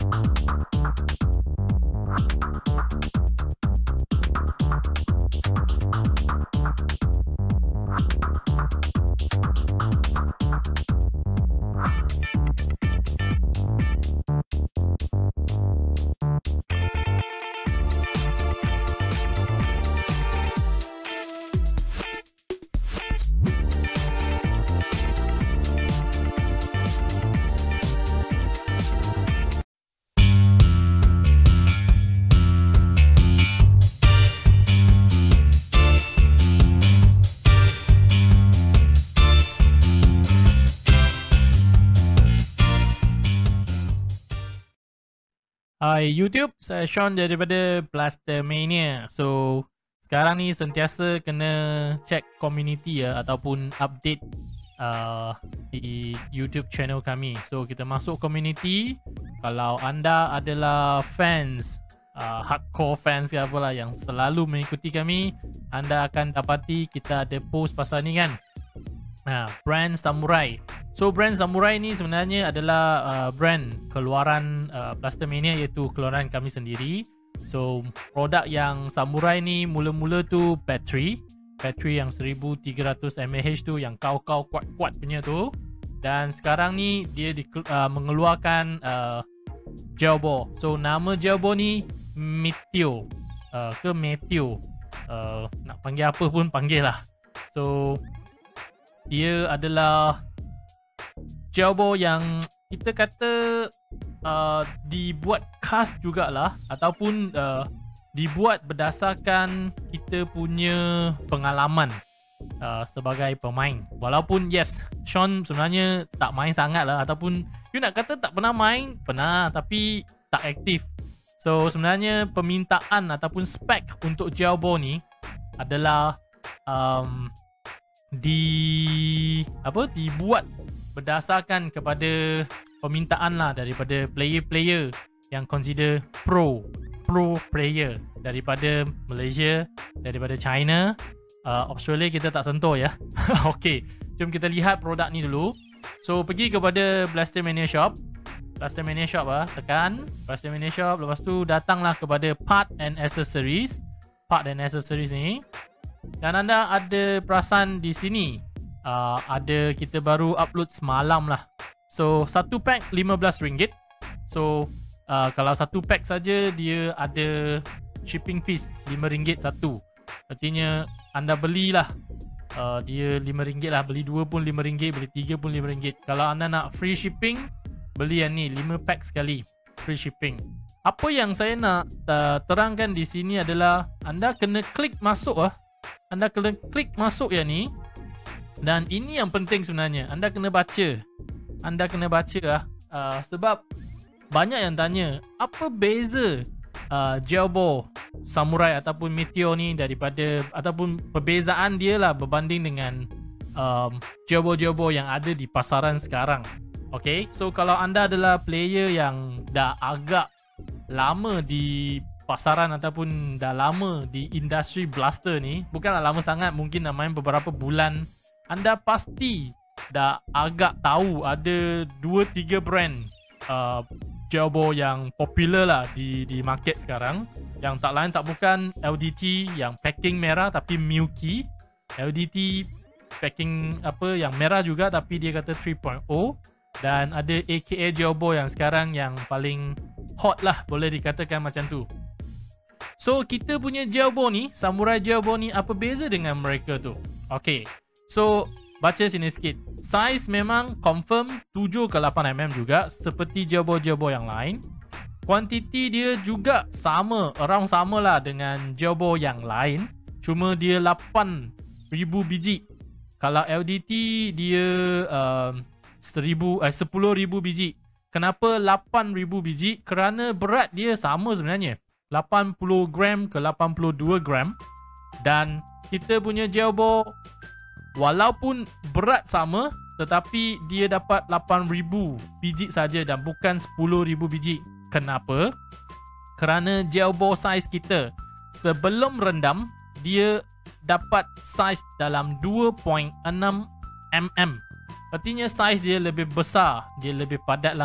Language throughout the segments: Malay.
Hai YouTube, saya Sean daripada Blastermania. So, sekarang ni sentiasa kena check community ya, ataupun update di YouTube channel kami. So, kita masuk community. Kalau anda adalah fans, hardcore fans ke apalah yang selalu mengikuti kami, anda akan dapati kita ada post pasal ni kan. Brand Samurai. So brand Samurai ni sebenarnya adalah brand keluaran Blastermania, iaitu keluaran kami sendiri. So produk yang Samurai ni mula-mula tu bateri yang 1300 mAh tu, yang kau-kau kuat-kuat punya tu. Dan sekarang ni dia mengeluarkan gel ball. So nama gel ball ni Meteo ke Meteo, nak panggil apa pun panggil lah. So dia adalah gel ball yang kita kata dibuat khas jugalah, ataupun dibuat berdasarkan kita punya pengalaman sebagai pemain. Walaupun yes, Sean sebenarnya tak main sangat lah, ataupun you nak kata tak pernah main, pernah tapi tak aktif. So sebenarnya permintaan ataupun spek untuk gel ball ni adalah dibuat berdasarkan kepada permintaan lah daripada player-player yang consider pro player daripada Malaysia, daripada China, Australia kita tak sentuh ya. Okey, jom kita lihat produk ni dulu. So pergi kepada Blastermania Shop, tekan Blastermania Shop, lepas tu datanglah kepada Part and Accessories ni. Dan anda ada perasan di sini ada, kita baru upload semalam lah. So satu pack RM15. So kalau satu pack saja dia ada shipping fees RM5 satu. Artinya anda belilah dia RM5 lah. Beli 2 pun RM5, beli 3 pun RM5. Kalau anda nak free shipping, beli yang ni 5 pack sekali free shipping. Apa yang saya nak terangkan di sini adalah anda kena klik masuk Anda kena klik masuk yang ni. Dan ini yang penting sebenarnya. Anda kena baca. Sebab banyak yang tanya, apa beza gel ball Samurai ataupun Meteo ni daripada, ataupun perbezaan dia lah berbanding dengan gel ball yang ada di pasaran sekarang. Okay, so kalau anda adalah player yang dah agak lama di pasaran ataupun dah lama di industri blaster ni, bukanlah lama sangat, mungkin dah main beberapa bulan, anda pasti dah agak tahu ada 2-3 brand gel ball yang popular lah di market sekarang, yang tak lain tak bukan LDT yang packing merah tapi Milky, LDT packing apa yang merah juga tapi dia kata 3.0, dan ada AKA gel ball yang sekarang yang paling hot lah, boleh dikatakan macam tu. So kita punya gel ball ni, Samurai gel ball ni, apa beza dengan mereka tu? Okay, so baca sini sikit. Size memang confirm 7 ke 8mm juga, seperti gel ball yang lain. Kuantiti dia juga sama, around sama lah dengan gel ball yang lain, cuma dia 8,000 biji. Kalau LDT dia 10,000 biji. Kenapa 8,000 biji? Kerana berat dia sama sebenarnya, 80 gram ke 82 gram. Dan kita punya gel ball walaupun berat sama, tetapi dia dapat 8,000 biji saja dan bukan 10,000 biji. Kenapa? Kerana gel ball size kita sebelum rendam dia dapat size dalam 2.6 mm. Artinya size dia lebih besar, dia lebih padat lah.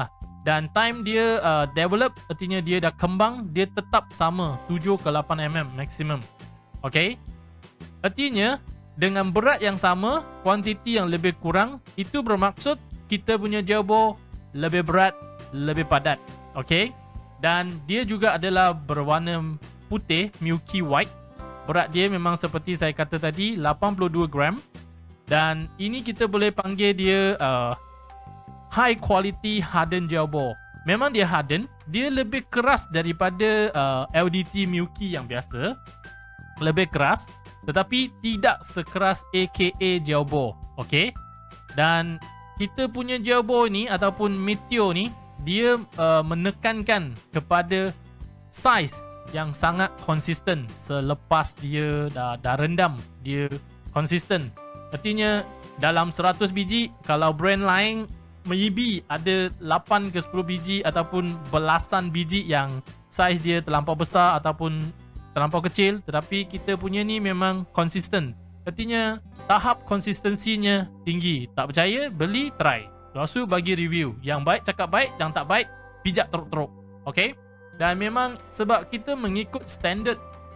Dan time dia develop, artinya dia dah kembang, dia tetap sama 7 ke 8 mm maximum. Okay, artinya dengan berat yang sama, kuantiti yang lebih kurang, itu bermaksud kita punya jelbo lebih berat, lebih padat. Okay, dan dia juga adalah berwarna putih, milky white. Berat dia memang seperti saya kata tadi, 82 gram. Dan ini kita boleh panggil dia high quality hardened jelbo. Memang dia harden, dia lebih keras daripada LDT Milky yang biasa. Lebih keras, tetapi tidak sekeras AKA jelbo. Okay, dan kita punya jelbo ni ataupun Meteor ni, dia menekankan kepada saiz yang sangat konsisten selepas dia dah rendam. Dia konsisten, artinya dalam 100 biji, kalau brand lain maybe ada 8 ke 10 biji ataupun belasan biji yang saiz dia terlampau besar ataupun terlampau kecil, tetapi kita punya ni memang konsisten. Artinya tahap konsistensinya tinggi. Tak percaya, beli, try. Lepas tu bagi review. Yang baik cakap baik, yang tak baik pijak teruk-teruk. Okay, dan memang sebab kita mengikut standard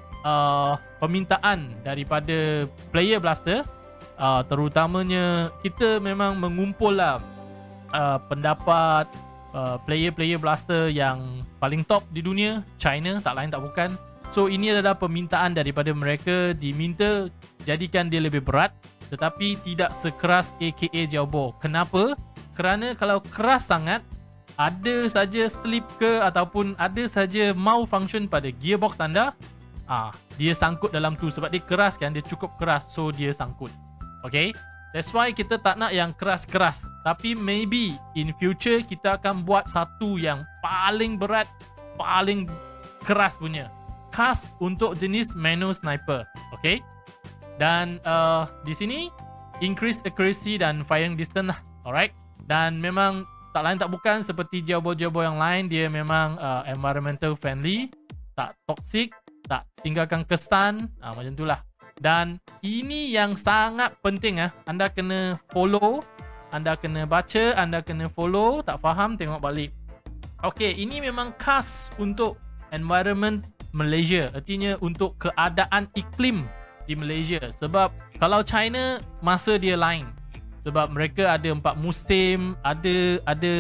permintaan daripada player blaster, terutamanya kita memang mengumpul lah pendapat player-player blaster yang paling top di dunia, China, tak lain tak bukan. So ini adalah permintaan daripada mereka, diminta jadikan dia lebih berat tetapi tidak sekeras AKA jelbo. Kenapa? Kerana kalau keras sangat, ada saja slip ke ataupun ada saja malfunction pada gearbox anda, dia sangkut dalam tu. Sebab dia keras kan, dia cukup keras, so dia sangkut. Okay, that's why kita tak nak yang keras-keras. Tapi maybe in future kita akan buat satu yang paling berat, paling keras punya, khas untuk jenis manual sniper. Okay, dan di sini increase accuracy dan firing distance lah. Alright, dan memang tak lain tak bukan seperti jelbo-jelbo yang lain, dia memang environmental friendly, tak toxic, tak tinggalkan kesan, macam tu lah. Dan ini yang sangat penting, anda kena follow, anda kena baca, anda kena follow. Tak faham, tengok balik. Okay, ini memang khas untuk environment Malaysia, artinya untuk keadaan iklim di Malaysia. Sebab kalau China, masa dia lain. Sebab mereka ada 4 musim, ada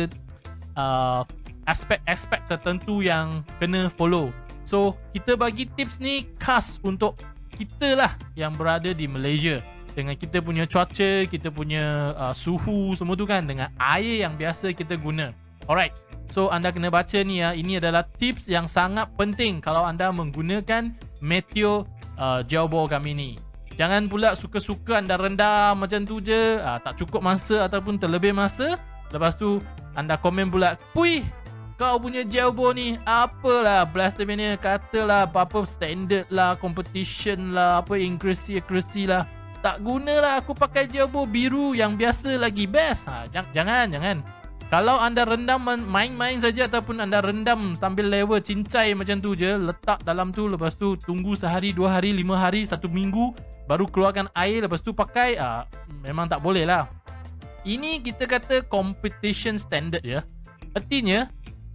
aspek-aspek tertentu yang kena follow. So kita bagi tips ni khas untuk kita lah yang berada di Malaysia, dengan kita punya cuaca, kita punya suhu semua tu kan, dengan air yang biasa kita guna. Alright, so anda kena baca ni ya. Ini adalah tips yang sangat penting kalau anda menggunakan Meteor jelbo kami ni. Jangan pula suka-suka anda rendam macam tu je, tak cukup masa ataupun terlebih masa. Lepas tu anda komen pula, "Puih, kau punya jelbo ni apalah, Blastermania katalah apa-apa standard lah, competition lah, apa accuracy lah. Tak gunalah, aku pakai jelbo biru yang biasa lagi best." Jangan. Kalau anda rendam main-main saja ataupun anda rendam sambil level cincai macam tu je, letak dalam tu, lepas tu tunggu sehari, 2 hari, 5 hari, 1 minggu, baru keluarkan air, lepas tu pakai, memang tak boleh lah. Ini kita kata competition standard ya. Artinya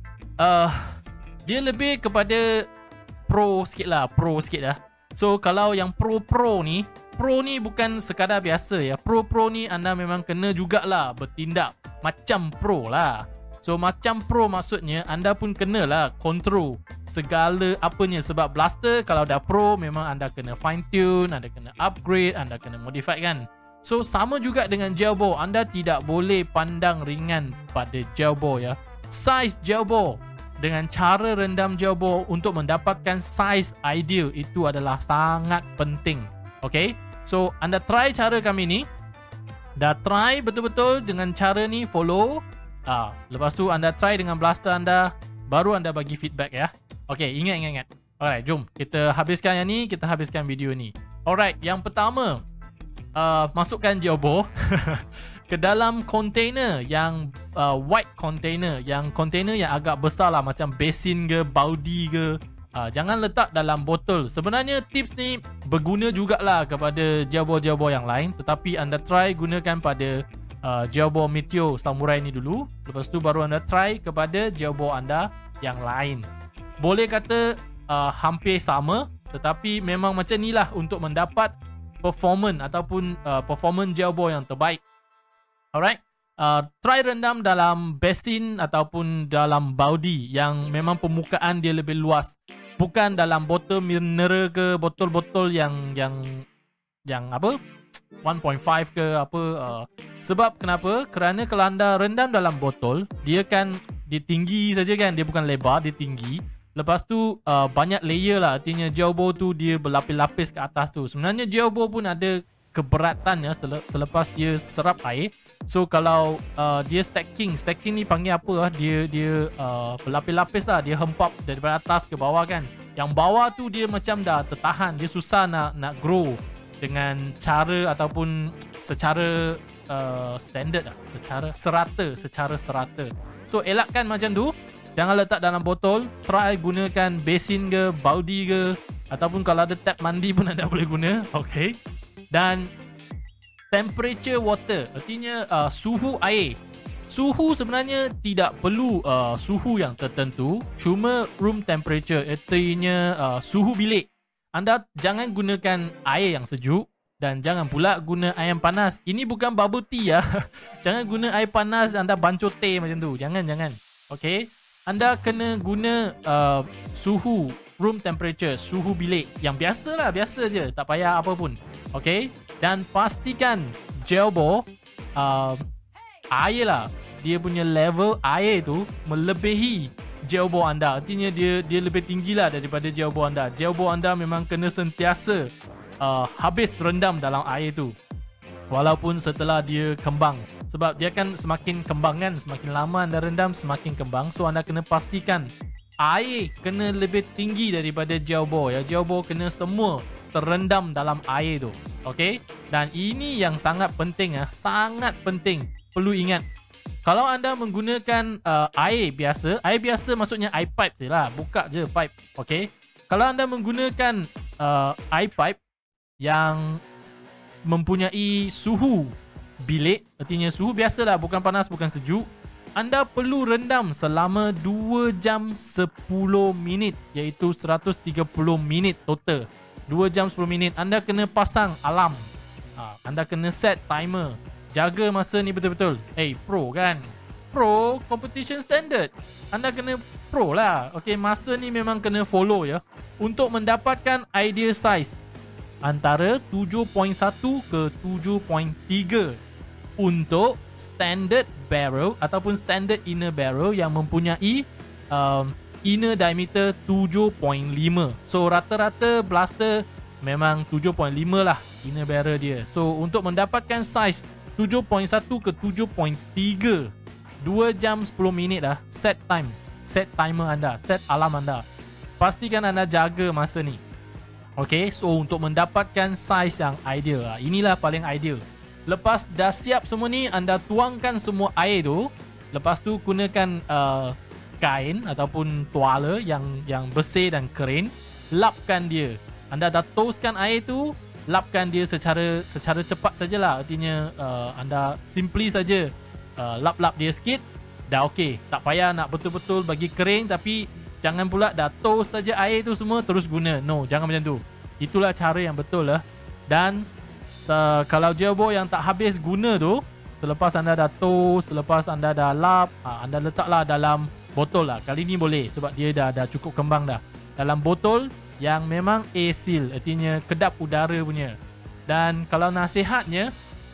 dia lebih kepada pro sikit lah. So kalau yang pro ni bukan sekadar biasa ya. Pro ni anda memang kena jugalah bertindak macam pro lah. So macam pro maksudnya anda pun kenalah control segala apanya. Sebab blaster kalau dah pro, memang anda kena fine tune, anda kena upgrade, anda kena modify kan. So sama juga dengan jelbo, anda tidak boleh pandang ringan pada jelbo ya. Size jelbo dengan cara rendam jelbo untuk mendapatkan size ideal itu adalah sangat penting. Okay, so anda try cara kami ni, dah try betul-betul dengan cara ni, follow. Lepas tu anda try dengan blaster anda, baru anda bagi feedback ya. Okay, ingat. Alright, jom kita habiskan yang ni, kita habiskan video ni. Alright, yang pertama, masukkan jelbo ke dalam container yang white container, yang container yang agak besar lah, macam basin ke, baudi ke. Jangan letak dalam botol. Sebenarnya tips ni berguna jugalah kepada jelbo-jelbo yang lain, tetapi anda try gunakan pada Geobo Meteor Samurai ni dulu. Lepas tu baru anda try kepada Geobo anda yang lain. Boleh kata hampir sama, tetapi memang macam ni lah untuk mendapat performance ataupun performance Geobo yang terbaik. Alright. Try rendam dalam basin ataupun dalam baudi yang memang permukaan dia lebih luas. Bukan dalam botol mineral ke botol-botol yang apa 1.5 ke apa. Sebab kenapa? Kerana kalau anda rendam dalam botol, dia kan dia tinggi saja kan, dia bukan lebar, dia tinggi. Lepas tu banyak layer lah, artinya Geobo tu dia berlapis-lapis ke atas tu. Sebenarnya Geobo pun ada keberatan ya selepas dia serap air. So kalau dia stacking ni panggil apa lah, dia berlapis-lapis lah, dia hempap daripada atas ke bawah kan. Yang bawah tu dia macam dah tertahan, dia susah nak grow dengan cara ataupun secara standard lah, secara serata. So elakkan macam tu, jangan letak dalam botol, try gunakan basin ke, baudi ke, ataupun kalau ada tap mandi pun anda boleh guna. Okay. Dan temperature water, artinya suhu air. Suhu sebenarnya tidak perlu suhu yang tertentu, cuma room temperature, artinya suhu bilik. Anda jangan gunakan air yang sejuk dan jangan pula guna air yang panas. Ini bukan bubble tea ya. Jangan guna air panas anda bancuh teh macam tu. Jangan. Okay. Anda kena guna suhu room temperature, suhu bilik yang biasa je, tak payah apa pun. Okay. Dan pastikan Geobo air lah, dia punya level air tu melebihi Geobo anda. Artinya dia lebih tinggi lah daripada Geobo anda. Geobo anda memang kena sentiasa habis rendam dalam air tu, walaupun setelah dia kembang. Sebab dia kan semakin kembang kan, semakin lama anda rendam semakin kembang. So anda kena pastikan air kena lebih tinggi daripada Geobo ya. Geobo kena semua terendam dalam air tu. Okay. Dan ini yang sangat penting ya, sangat penting. Perlu ingat, kalau anda menggunakan air biasa maksudnya air pipe je lah, buka je pipe. Okay. Kalau anda menggunakan air pipe yang mempunyai suhu bilik, artinya suhu biasa lah, bukan panas bukan sejuk, anda perlu rendam selama 2 jam 10 minit, iaitu 130 minit total. 2 jam 10 minit. Anda kena pasang alarm, anda kena set timer, jaga masa ni betul-betul. Pro kan, pro competition standard, anda kena pro lah. Okay, masa ni memang kena follow ya, untuk mendapatkan ideal size antara 7.1 ke 7.3 untuk standard barrel ataupun standard inner barrel yang mempunyai inner diameter 7.5. So rata-rata blaster memang 7.5 lah inner barrel dia. So untuk mendapatkan size 7.1 ke 7.3, 2 jam 10 minit dah. Set timer anda, set alarm anda. Pastikan anda jaga masa ni. Okay, so untuk mendapatkan size yang ideal, inilah paling ideal. Lepas dah siap semua ni, anda tuangkan semua air tu. Lepas tu gunakan kain ataupun tuala yang bersih dan kering. Lapkan dia. Anda dah toastkan air tu, lapkan dia secara cepat sajalah. Artinya anda simply saja lap-lap dia sikit, dah okey. Tak payah nak betul-betul bagi kering, tapi jangan pula dah toast saja air tu semua terus guna. No, jangan macam tu. Itulah cara yang betul lah. Dan kalau Geobo yang tak habis guna tu, selepas anda dah toast, selepas anda dah lap, anda letaklah dalam botol lah. Kali ni boleh sebab dia dah cukup kembang dah. Dalam botol yang memang air-seal, artinya kedap udara punya. Dan kalau nasihatnya,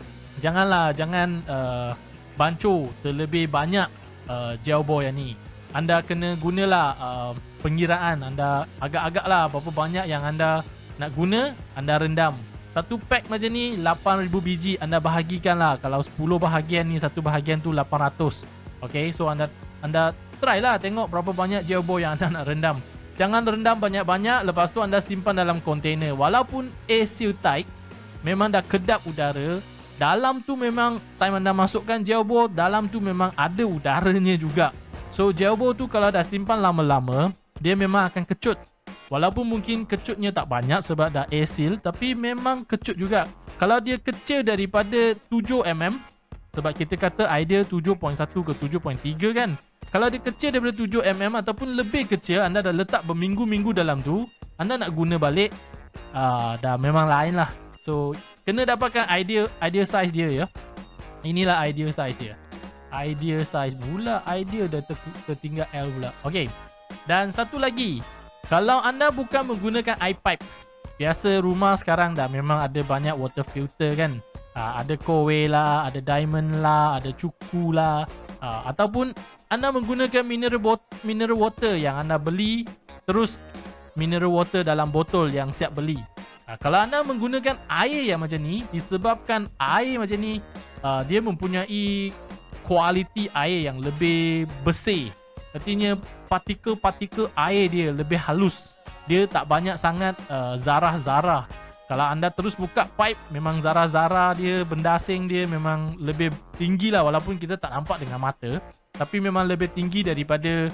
jangan bancuh terlebih banyak Geobo yang ni. Anda kena gunalah pengiraan. Anda agak-agak lah berapa banyak yang anda nak guna, anda rendam. Satu pack macam ni 8,000 biji, anda bahagikan lah. Kalau 10 bahagian ni, satu bahagian tu 800. Okay, so anda try lah tengok berapa banyak Geobo yang anda nak rendam. Jangan rendam banyak-banyak, lepas tu anda simpan dalam kontainer. Walaupun air seal tight, memang dah kedap udara. Dalam tu memang time anda masukkan Geobo, dalam tu memang ada udaranya juga. So Geobo tu kalau dah simpan lama-lama, dia memang akan kecut. Walaupun mungkin kecutnya tak banyak sebab dah air seal, tapi memang kecut juga. Kalau dia kecil daripada 7mm, Sebab kita kata idea 7.1 ke 7.3 kan. Kalau dia kecil daripada 7mm ataupun lebih kecil, anda dah letak berminggu-minggu dalam tu, anda nak guna balik, dah memang lain lah. So kena dapatkan idea size dia ya. Inilah idea size dia. Idea size pula, idea dah tertinggal L pula. Okay. Dan satu lagi, kalau anda bukan menggunakan iPipe, biasa rumah sekarang dah memang ada banyak water filter kan. Ada Kowe lah, ada Diamond lah, ada Cuku lah, ataupun anda menggunakan mineral water yang anda beli, terus mineral water dalam botol yang siap beli. Kalau anda menggunakan air yang macam ni, disebabkan air macam ni, dia mempunyai kualiti air yang lebih bersih. Artinya partikel-partikel air dia lebih halus. Dia tak banyak sangat zarah-zarah. Kalau anda terus buka pipe, memang zarah-zarah dia, benda asing dia memang lebih tinggi lah. Walaupun kita tak nampak dengan mata, tapi memang lebih tinggi daripada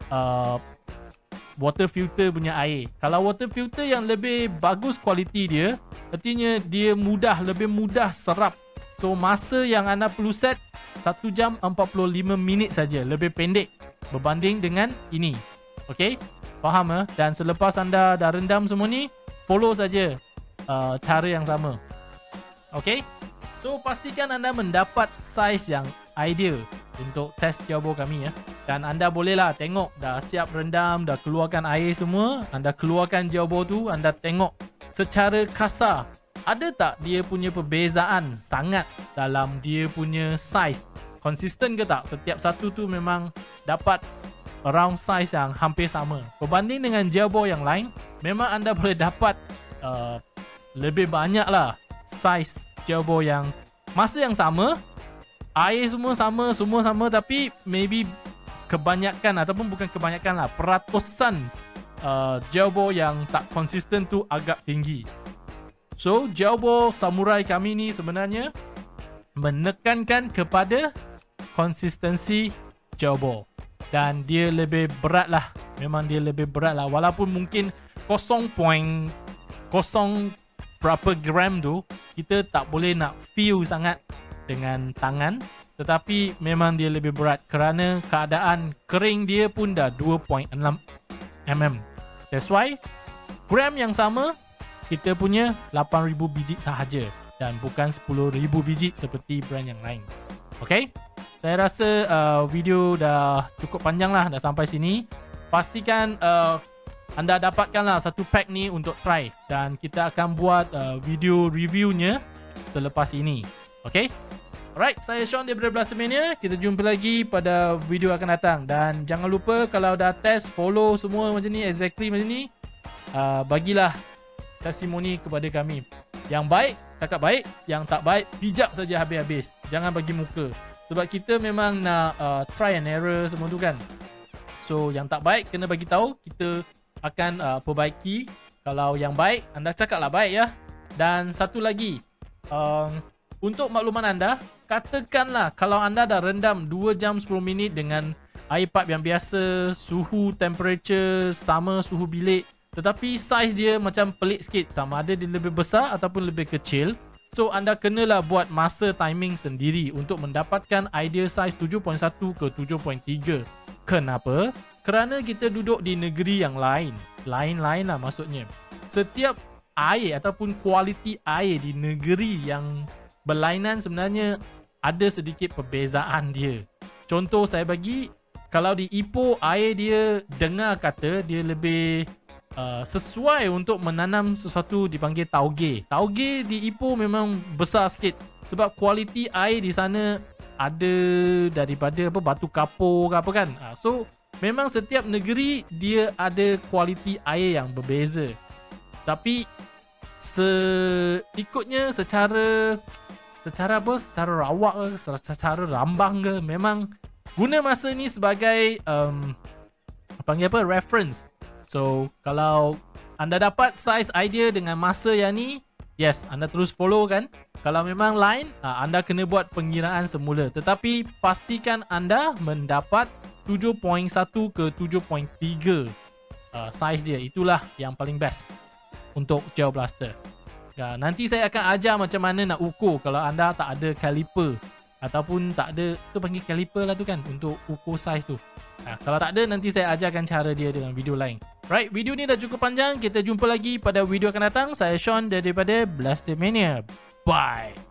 water filter punya air. Kalau water filter yang lebih bagus kualiti dia, artinya dia lebih mudah serap. So masa yang anda perlu set 1 jam 45 minit saja, lebih pendek berbanding dengan ini. Okay, faham ya? Dan selepas anda dah rendam semua ni, follow saja cara yang sama. Okay, so pastikan anda mendapat size yang ideal untuk test Jiaobo kami ya. Dan anda bolehlah tengok dah siap rendam, dah keluarkan air semua, anda keluarkan Jiaobo tu, anda tengok secara kasar ada tak dia punya perbezaan sangat dalam dia punya size. Konsisten ke tak? Setiap satu tu memang dapat around size yang hampir sama. Berbanding dengan Jiaobo yang lain, memang anda boleh dapat lebih banyak lah size Jiaobo yang masa yang sama, air semua sama, tapi maybe kebanyakan ataupun bukan kebanyakan lah, peratusan Jiaobo yang tak konsisten tu agak tinggi. So Jiaobo Samurai kami ni sebenarnya menekankan kepada konsistensi Jiaobo. Dan dia lebih berat lah. Memang dia lebih berat lah. Walaupun mungkin 0.0 berapa gram tu kita tak boleh nak feel sangat dengan tangan. Tetapi memang dia lebih berat kerana keadaan kering dia pun dah 2.6 mm. That's why gram yang sama kita punya 8,000 biji sahaja dan bukan 10,000 biji seperti brand yang lain. Okay, saya rasa video dah cukup panjang lah, dah sampai sini. Pastikan anda dapatkanlah satu pack ni untuk try dan kita akan buat video reviewnya selepas ini. Okay, alright, saya Sean daripada Blastermania. Kita jumpa lagi pada video akan datang. Dan jangan lupa kalau dah test, follow semua macam ni, exactly macam ni, bagilah testimoni kepada kami. Yang baik, cakap baik. Yang tak baik, pijak saja habis-habis. Jangan bagi muka. Sebab kita memang nak try and error semua tu kan. So yang tak baik kena bagi tahu, kita akan perbaiki. Kalau yang baik, anda cakaplah baik ya. Dan satu lagi, untuk makluman anda, katakanlah kalau anda dah rendam 2 jam 10 minit dengan air pipe yang biasa, suhu temperature sama suhu bilik, tetapi saiz dia macam pelik sikit, sama ada dia lebih besar ataupun lebih kecil. So anda kenalah buat masa timing sendiri untuk mendapatkan idea saiz 7.1 ke 7.3. Kenapa? Kerana kita duduk di negeri yang lain. Lain-lain lah maksudnya. Setiap air ataupun kualiti air di negeri yang berlainan sebenarnya ada sedikit perbezaan dia. Contoh saya bagi, kalau di Ipoh air dia dengar kata dia lebih sesuai untuk menanam sesuatu dipanggil tauge. Tauge di Ipoh memang besar sikit sebab kualiti air di sana ada daripada batu kapur ke apa kan. So memang setiap negeri dia ada kualiti air yang berbeza. Tapi ikutnya secara apa? Secara rawak ke, secara rambang ke, memang guna masa ni sebagai panggil apa? Reference. So, kalau anda dapat size idea dengan masa yang ni, yes, anda terus follow kan. Kalau memang lain, anda kena buat pengiraan semula. Tetapi pastikan anda mendapat 7.1 ke 7.3 size dia. Itulah yang paling best untuk Gel Blaster. Nanti saya akan ajar macam mana nak ukur kalau anda tak ada caliper ataupun tak ada, tu panggil caliper lah tu kan, untuk ukur size tu. Kalau tak ada, nanti saya ajarkan cara dia dengan video lain. Right, video ni dah cukup panjang. Kita jumpa lagi pada video akan datang. Saya Sean daripada Blastermania. Bye.